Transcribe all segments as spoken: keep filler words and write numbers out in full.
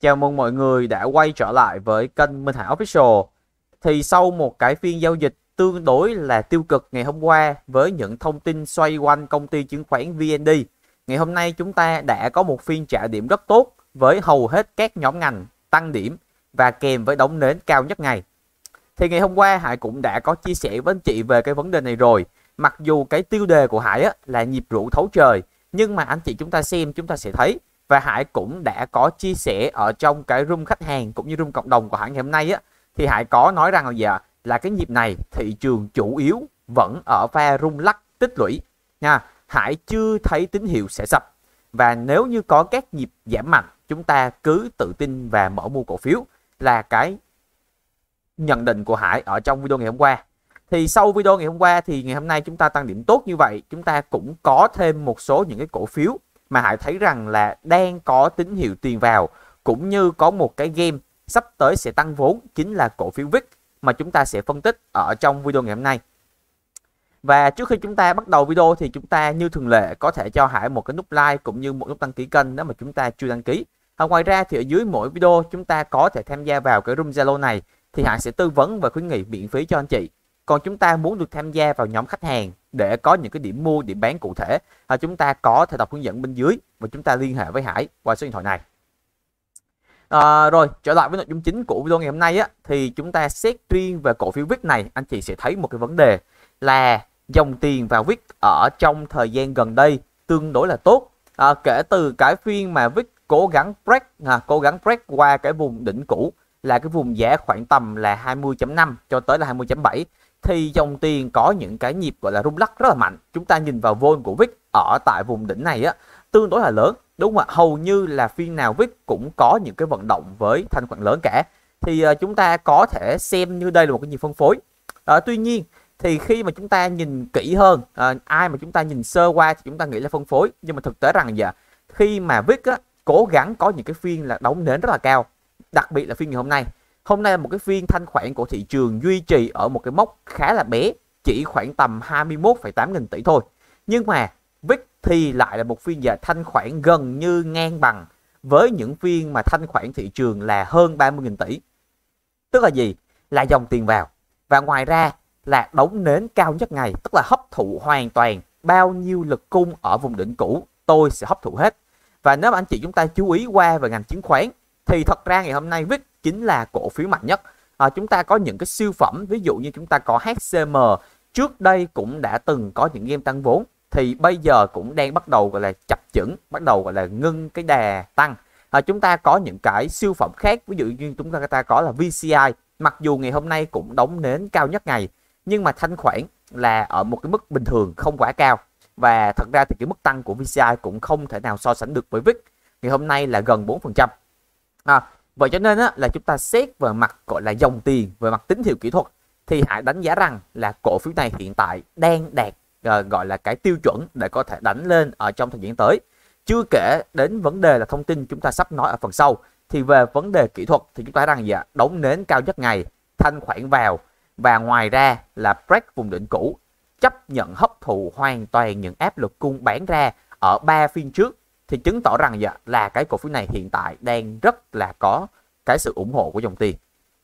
Chào mừng mọi người đã quay trở lại với kênh Minh Hải Official. Thì sau một cái phiên giao dịch tương đối là tiêu cực ngày hôm qua với những thông tin xoay quanh công ty chứng khoán vê en đê, ngày hôm nay chúng ta đã có một phiên trả điểm rất tốt với hầu hết các nhóm ngành tăng điểm và kèm với đóng nến cao nhất ngày. Thì ngày hôm qua Hải cũng đã có chia sẻ với anh chị về cái vấn đề này rồi. Mặc dù cái tiêu đề của Hải á, là nhịp rượu thấu trời, nhưng mà anh chị chúng ta xem chúng ta sẽ thấy, và Hải cũng đã có chia sẻ ở trong cái room khách hàng cũng như room cộng đồng của Hải ngày hôm nay á, thì Hải có nói rằng là gì ạ? Là cái nhịp này thị trường chủ yếu vẫn ở pha rung lắc tích lũy nha. Hải chưa thấy tín hiệu sẽ sập, và nếu như có các nhịp giảm mạnh chúng ta cứ tự tin và mở mua cổ phiếu, là cái nhận định của Hải ở trong video ngày hôm qua. Thì sau video ngày hôm qua thì ngày hôm nay chúng ta tăng điểm tốt như vậy, chúng ta cũng có thêm một số những cái cổ phiếu mà Hải thấy rằng là đang có tín hiệu tiền vào, cũng như có một cái game sắp tới sẽ tăng vốn, chính là cổ phiếu vê i xê mà chúng ta sẽ phân tích ở trong video ngày hôm nay. Và trước khi chúng ta bắt đầu video thì chúng ta như thường lệ có thể cho Hải một cái nút like cũng như một nút đăng ký kênh nếu mà chúng ta chưa đăng ký. À, ngoài ra thì ở dưới mỗi video chúng ta có thể tham gia vào cái room Zalo này, thì Hải sẽ tư vấn và khuyến nghị miễn phí cho anh chị. Còn chúng ta muốn được tham gia vào nhóm khách hàng để có những cái điểm mua, điểm bán cụ thể, à, chúng ta có thể đọc hướng dẫn bên dưới và chúng ta liên hệ với Hải qua số điện thoại này. À, rồi trở lại với nội dung chính của video ngày hôm nay á, thì chúng ta xét riêng về cổ phiếu vê i xê này, anh chị sẽ thấy một cái vấn đề là dòng tiền vào vê i xê ở trong thời gian gần đây tương đối là tốt. À, kể từ cái phiên mà vê i xê cố gắng break, à, cố gắng break qua cái vùng đỉnh cũ là cái vùng giá khoảng tầm là hai mươi chấm năm cho tới là hai mươi chấm bảy, thì dòng tiền có những cái nhịp gọi là rung lắc rất là mạnh. Chúng ta nhìn vào vol của vê i xê ở tại vùng đỉnh này á tương đối là lớn, đúng không ạ? Hầu như là phiên nào vê i xê cũng có những cái vận động với thanh khoản lớn cả, thì uh, chúng ta có thể xem như đây là một cái nhịp phân phối. Uh, tuy nhiên thì khi mà chúng ta nhìn kỹ hơn, uh, ai mà chúng ta nhìn sơ qua thì chúng ta nghĩ là phân phối, nhưng mà thực tế rằng dạ khi mà vê i xê á, cố gắng có những cái phiên là đóng nến rất là cao, đặc biệt là phiên ngày hôm nay. Hôm nay là một cái phiên thanh khoản của thị trường duy trì ở một cái mốc khá là bé, chỉ khoảng tầm hai mươi mốt phẩy tám nghìn tỷ thôi. Nhưng mà vê i xê thì lại là một phiên giờ thanh khoản gần như ngang bằng với những phiên mà thanh khoản thị trường là hơn ba mươi nghìn tỷ. Tức là gì? Là dòng tiền vào. Và ngoài ra là đóng nến cao nhất ngày, tức là hấp thụ hoàn toàn bao nhiêu lực cung ở vùng đỉnh cũ, tôi sẽ hấp thụ hết. Và nếu mà anh chị chúng ta chú ý qua về ngành chứng khoán thì thật ra ngày hôm nay vê i xê chính là cổ phiếu mạnh nhất. À, chúng ta có những cái siêu phẩm, ví dụ như chúng ta có hát xê em, trước đây cũng đã từng có những game tăng vốn, thì bây giờ cũng đang bắt đầu gọi là chập chững, bắt đầu gọi là ngưng cái đà tăng. À, chúng ta có những cái siêu phẩm khác, ví dụ như chúng ta, ta có là vê xê i, mặc dù ngày hôm nay cũng đóng nến cao nhất ngày, nhưng mà thanh khoản là ở một cái mức bình thường, không quá cao. Và thật ra thì cái mức tăng của vê xê i cũng không thể nào so sánh được với vê i xê. Ngày hôm nay là gần bốn phần trăm. À, vậy cho nên á, là chúng ta xét về mặt gọi là dòng tiền, về mặt tín hiệu kỹ thuật, thì Hải đánh giá rằng là cổ phiếu này hiện tại đang đạt uh, gọi là cái tiêu chuẩn để có thể đánh lên ở trong thời gian tới. Chưa kể đến vấn đề là thông tin chúng ta sắp nói ở phần sau, thì về vấn đề kỹ thuật thì chúng ta rằng gì ạ? Đóng nến cao nhất ngày, thanh khoản vào, và ngoài ra là break vùng đỉnh cũ, chấp nhận hấp thụ hoàn toàn những áp lực cung bán ra ở ba phiên trước, thì chứng tỏ rằng dạ, là cái cổ phiếu này hiện tại đang rất là có cái sự ủng hộ của dòng tiền.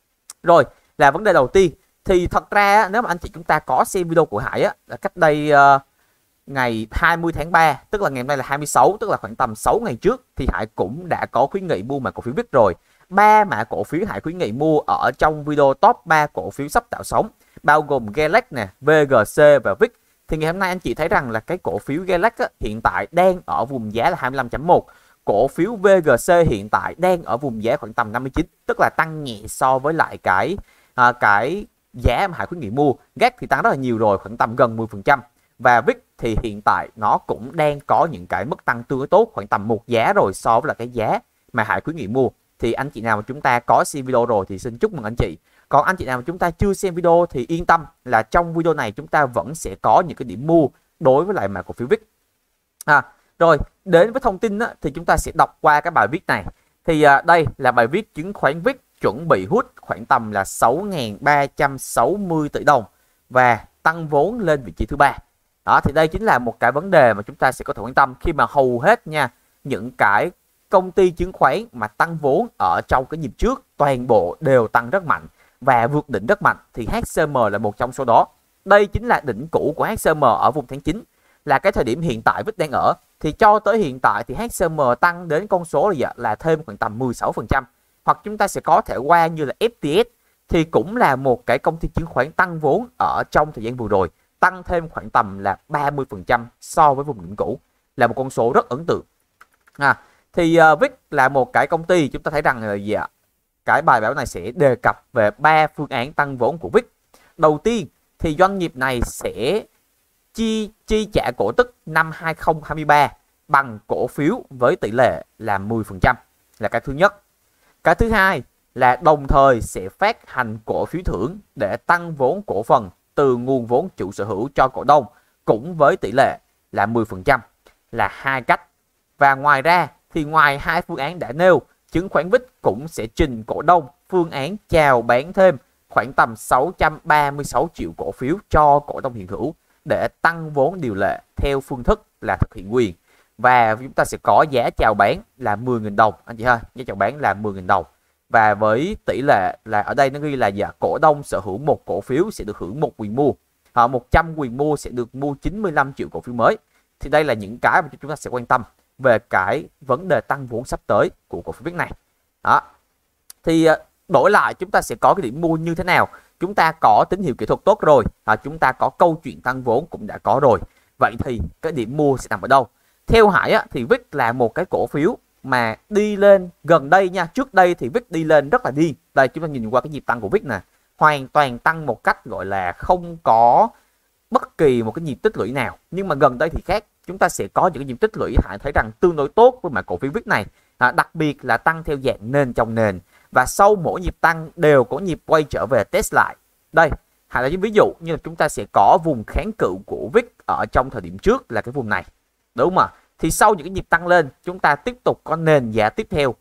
Rồi là vấn đề đầu tiên, thì thật ra nếu mà anh chị chúng ta có xem video của Hải á, là cách đây uh, ngày hai mươi tháng ba, tức là ngày hôm nay là hai mươi sáu, tức là khoảng tầm sáu ngày trước, thì Hải cũng đã có khuyến nghị mua mã cổ phiếu vê i xê rồi. Ba mã cổ phiếu Hải khuyến nghị mua ở trong video top ba cổ phiếu sắp tạo sóng, bao gồm Galax nè, vê giê xê và vê i xê. Thì ngày hôm nay anh chị thấy rằng là cái cổ phiếu Galax á, hiện tại đang ở vùng giá là hai mươi lăm chấm một. Cổ phiếu vê giê xê hiện tại đang ở vùng giá khoảng tầm năm mươi chín, tức là tăng nhẹ so với lại cái à, cái giá mà Hải khuyến nghị mua. Galax thì tăng rất là nhiều rồi, khoảng tầm gần mười phần trăm. Và vê i xê thì hiện tại nó cũng đang có những cái mức tăng tương đối tốt, khoảng tầm một giá rồi so với là cái giá mà Hải khuyến nghị mua. Thì anh chị nào mà chúng ta có xem video rồi thì xin chúc mừng anh chị. Còn anh chị nào mà chúng ta chưa xem video thì yên tâm là trong video này chúng ta vẫn sẽ có những cái điểm mua đối với lại mã cổ phiếu vê i xê. À, rồi đến với thông tin á, thì chúng ta sẽ đọc qua cái bài viết này. Thì à, đây là bài viết chứng khoán vê i xê chuẩn bị hút khoảng tầm là sáu nghìn ba trăm sáu mươi tỷ đồng và tăng vốn lên vị trí thứ ba. Đó, thì đây chính là một cái vấn đề mà chúng ta sẽ có thể quan tâm khi mà hầu hết nha, những cái công ty chứng khoán mà tăng vốn ở trong cái nhịp trước toàn bộ đều tăng rất mạnh và vượt đỉnh rất mạnh, thì hát xê em là một trong số đó. Đây chính là đỉnh cũ của hát xê em ở vùng tháng chín, là cái thời điểm hiện tại vê i ích đang ở. Thì cho tới hiện tại thì hát xê em tăng đến con số là, là thêm khoảng tầm mười sáu phần trăm. Hoặc chúng ta sẽ có thể qua như là ép tê ét, thì cũng là một cái công ty chứng khoán tăng vốn ở trong thời gian vừa rồi, tăng thêm khoảng tầm là ba mươi phần trăm so với vùng đỉnh cũ, là một con số rất ấn tượng. À, thì uh, vê i ích là một cái công ty, chúng ta thấy rằng là gì ạ? Cái bài báo này sẽ đề cập về ba phương án tăng vốn của vê i ích. Đầu tiên thì doanh nghiệp này sẽ chi chi trả cổ tức năm hai không hai ba bằng cổ phiếu với tỷ lệ là mười phần trăm, là cái thứ nhất. Cái thứ hai là đồng thời sẽ phát hành cổ phiếu thưởng để tăng vốn cổ phần từ nguồn vốn chủ sở hữu cho cổ đông cũng với tỷ lệ là mười phần trăm, là hai cách. Và ngoài ra thì ngoài hai phương án đã nêu, chứng khoán vê i ích cũng sẽ trình cổ đông phương án chào bán thêm khoảng tầm sáu trăm ba mươi sáu triệu cổ phiếu cho cổ đông hiện hữu để tăng vốn điều lệ theo phương thức là thực hiện quyền. Và chúng ta sẽ có giá chào bán là mười nghìn đồng anh chị ha, giá chào bán là mười nghìn đồng. Và với tỷ lệ là ở đây nó ghi là dạ, cổ đông sở hữu một cổ phiếu sẽ được hưởng một quyền mua. Họ một trăm quyền mua sẽ được mua chín mươi lăm triệu cổ phiếu mới. Thì đây là những cái mà chúng ta sẽ quan tâm về cái vấn đề tăng vốn sắp tới của cổ phiếu vê i ích này. Đó. Thì đổi lại chúng ta sẽ có cái điểm mua như thế nào? Chúng ta có tín hiệu kỹ thuật tốt rồi, à, chúng ta có câu chuyện tăng vốn cũng đã có rồi. Vậy thì cái điểm mua sẽ nằm ở đâu? Theo Hải á, thì vê i ích là một cái cổ phiếu mà đi lên gần đây nha. Trước đây thì vê i ích đi lên rất là điên. Đây chúng ta nhìn qua cái nhịp tăng của vê i ích nè, hoàn toàn tăng một cách gọi là không có bất kỳ một cái nhịp tích lũy nào. Nhưng mà gần đây thì khác, chúng ta sẽ có những cái nhịp tích lũy Hải thấy rằng tương đối tốt với mã cổ phiếu vê i ích này, à, đặc biệt là tăng theo dạng nền trong nền, và sau mỗi nhịp tăng đều có nhịp quay trở về test lại. Đây Hải là những ví dụ như là chúng ta sẽ có vùng kháng cự của vê i ích ở trong thời điểm trước là cái vùng này, đúng không ạ? Thì sau những cái nhịp tăng lên chúng ta tiếp tục có nền giá tiếp theo.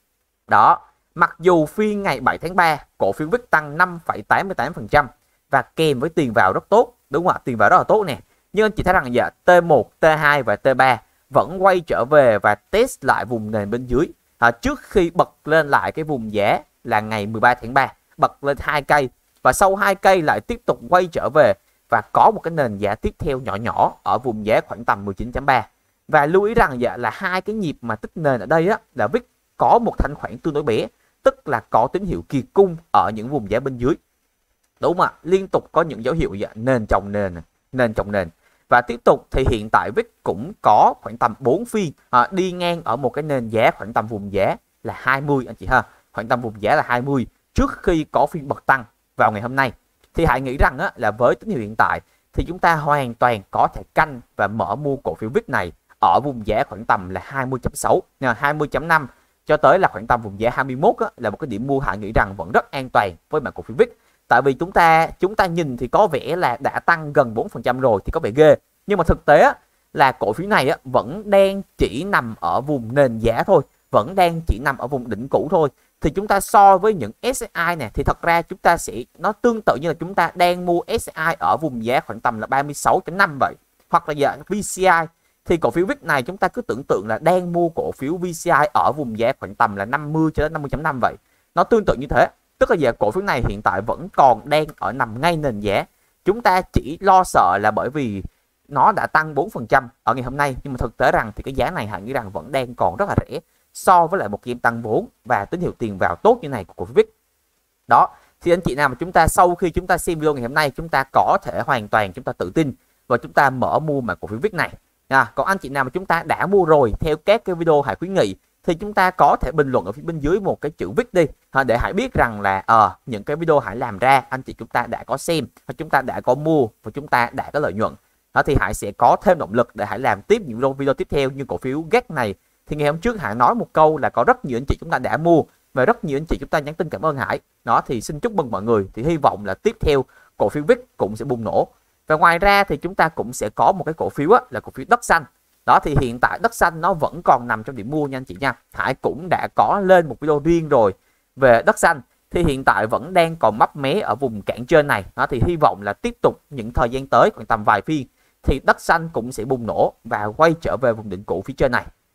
Đó, mặc dù phiên ngày bảy tháng ba cổ phiếu vê i ích tăng năm phẩy tám mươi tám phần trăm và kèm với tiền vào rất tốt, đúng không ạ? Tiền vào rất là tốt nè. Nhưng anh chị thấy rằng dạ, T một, T hai và T ba vẫn quay trở về và test lại vùng nền bên dưới, à, trước khi bật lên lại cái vùng giá là ngày mười ba tháng ba, bật lên hai cây và sau hai cây lại tiếp tục quay trở về và có một cái nền giá tiếp theo nhỏ nhỏ ở vùng giá khoảng tầm mười chín chấm ba. Và lưu ý rằng dạ, là hai cái nhịp mà tích nền ở đây á, là vê i ích có một thanh khoản tương đối bé, tức là có tín hiệu kiệt cung ở những vùng giá bên dưới, đúng không ạ? Liên tục có những dấu hiệu dạ, nền chồng nền, nền chồng nền. Và tiếp tục thì hiện tại vê i ích cũng có khoảng tầm bốn phiên à, đi ngang ở một cái nền giá khoảng tầm vùng giá là hai mươi anh chị ha, khoảng tầm vùng giá là hai mươi trước khi có phiên bật tăng vào ngày hôm nay. Thì hãy nghĩ rằng á, là với tín hiệu hiện tại thì chúng ta hoàn toàn có thể canh và mở mua cổ phiếu vê i ích này ở vùng giá khoảng tầm là hai mươi chấm sáu, hai mươi chấm năm cho tới là khoảng tầm vùng giá hai mươi mốt á, là một cái điểm mua Hải nghĩ rằng vẫn rất an toàn với mã cổ phiếu vê i ích. Tại vì chúng ta chúng ta nhìn thì có vẻ là đã tăng gần bốn phần trăm rồi thì có vẻ ghê, nhưng mà thực tế á, là cổ phiếu này á, vẫn đang chỉ nằm ở vùng nền giá thôi, vẫn đang chỉ nằm ở vùng đỉnh cũ thôi. Thì chúng ta so với những ét i này thì thật ra chúng ta sẽ nó tương tự như là chúng ta đang mua ét i ở vùng giá khoảng tầm là ba mươi sáu chấm năm vậy, hoặc là giờ vê xê i. Thì cổ phiếu vê i ích này chúng ta cứ tưởng tượng là đang mua cổ phiếu vê xê i ở vùng giá khoảng tầm là năm mươi cho đến năm mươi chấm năm vậy. Nó tương tự như thế. Tức là giờ cổ phiếu này hiện tại vẫn còn đang ở nằm ngay nền giá. Chúng ta chỉ lo sợ là bởi vì nó đã tăng bốn phần trăm ở ngày hôm nay, nhưng mà thực tế rằng thì cái giá này Hải nghĩ rằng vẫn đang còn rất là rẻ so với lại một game tăng vốn và tín hiệu tiền vào tốt như này của cổ phiếu vê i ích. Đó, thì anh chị nào mà chúng ta sau khi chúng ta xem video ngày hôm nay, chúng ta có thể hoàn toàn chúng ta tự tin và chúng ta mở mua mà cổ phiếu vê i ích này. À, còn anh chị nào mà chúng ta đã mua rồi theo các cái video Hải khuyến nghị thì chúng ta có thể bình luận ở phía bên dưới một cái chữ vê i ích đi, à, để Hải biết rằng là ờ à, những cái video Hải làm ra anh chị chúng ta đã có xem, và chúng ta đã có mua và chúng ta đã có lợi nhuận. Đó thì Hải sẽ có thêm động lực để Hải làm tiếp những video, video tiếp theo như cổ phiếu giê e xê này. Thì ngày hôm trước Hải nói một câu là có rất nhiều anh chị chúng ta đã mua và rất nhiều anh chị chúng ta nhắn tin cảm ơn Hải. Đó thì xin chúc mừng mọi người, thì hy vọng là tiếp theo cổ phiếu vê i ích cũng sẽ bùng nổ. Và ngoài ra thì chúng ta cũng sẽ có một cái cổ phiếu á, là cổ phiếu đất xanh. Đó thì hiện tại đất xanh nó vẫn còn nằm trong điểm mua nha anh chị nha. Hải cũng đã có lên một video riêng rồi về đất xanh. Thì hiện tại vẫn đang còn mấp mé ở vùng cản trên này. Đó thì hy vọng là tiếp tục những thời gian tới khoảng tầm vài phiên thì đất xanh cũng sẽ bùng nổ và quay trở về vùng đỉnh cũ phía trên này.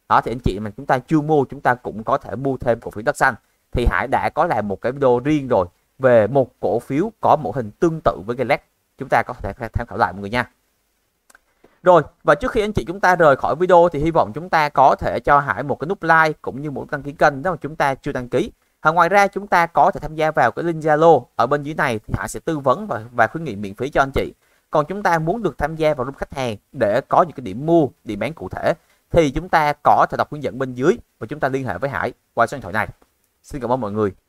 Đó thì anh chị mình chúng ta chưa mua, chúng ta cũng có thể mua thêm cổ phiếu Đất Xanh. Thì Hải đã có làm một cái video riêng rồi về một cổ phiếu có mẫu hình tương tự với Galax, chúng ta có thể tham khảo lại mọi người nha. Rồi, và trước khi anh chị chúng ta rời khỏi video thì hy vọng chúng ta có thể cho Hải một cái nút like cũng như một đăng ký kênh nếu mà chúng ta chưa đăng ký. Và ngoài ra chúng ta có thể tham gia vào cái link Zalo ở bên dưới này thì Hải sẽ tư vấn và, và khuyến nghị miễn phí cho anh chị. Còn chúng ta muốn được tham gia vào group khách hàng để có những cái điểm mua, điểm bán cụ thể thì chúng ta có thể đọc hướng dẫn bên dưới và chúng ta liên hệ với Hải qua số điện thoại này. Xin cảm ơn mọi người.